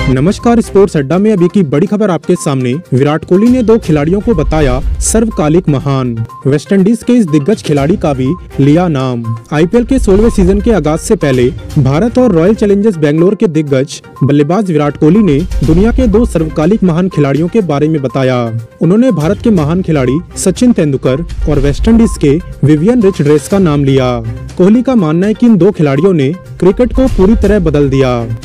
नमस्कार, स्पोर्ट्स अड्डा में अभी की बड़ी खबर आपके सामने। विराट कोहली ने 2 खिलाड़ियों को बताया सर्वकालिक महान। वेस्टइंडीज के इस दिग्गज खिलाड़ी का भी लिया नाम। आईपीएल के 16वें सीजन के आगाज से पहले भारत और रॉयल चैलेंजर्स बेंगलोर के दिग्गज बल्लेबाज विराट कोहली ने दुनिया के 2 सर्वकालिक महान खिलाड़ियों के बारे में बताया। उन्होंने भारत के महान खिलाड़ी सचिन तेंदुलकर और वेस्टइंडीज के विवियन रिचर्ड्स का नाम लिया। कोहली का मानना है कि इन 2 खिलाड़ियों ने क्रिकेट को पूरी तरह बदल दिया।